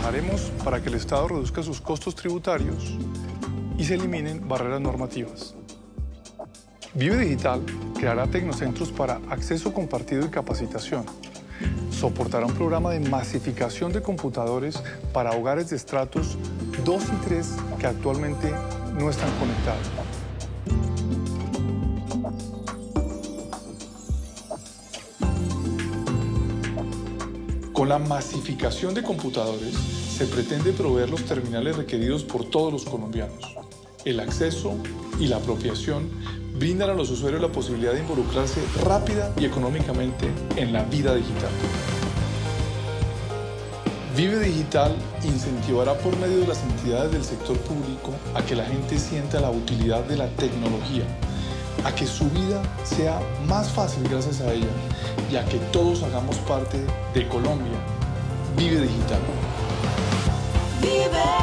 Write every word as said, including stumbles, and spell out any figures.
Trabajaremos para que el Estado reduzca sus costos tributarios y se eliminen barreras normativas. Vive Digital creará tecnocentros para acceso compartido y capacitación. Soportará un programa de masificación de computadores para hogares de estratos dos y tres que actualmente no están conectados. Con la masificación de computadores, se pretende proveer los terminales requeridos por todos los colombianos. El acceso y la apropiación brindan a los usuarios la posibilidad de involucrarse rápida y económicamente en la vida digital. Vive Digital incentivará por medio de las entidades del sector público a que la gente sienta la utilidad de la tecnología, a que su vida sea más fácil gracias a ella y a que todos hagamos parte de Colombia. Vive Digital. Vive.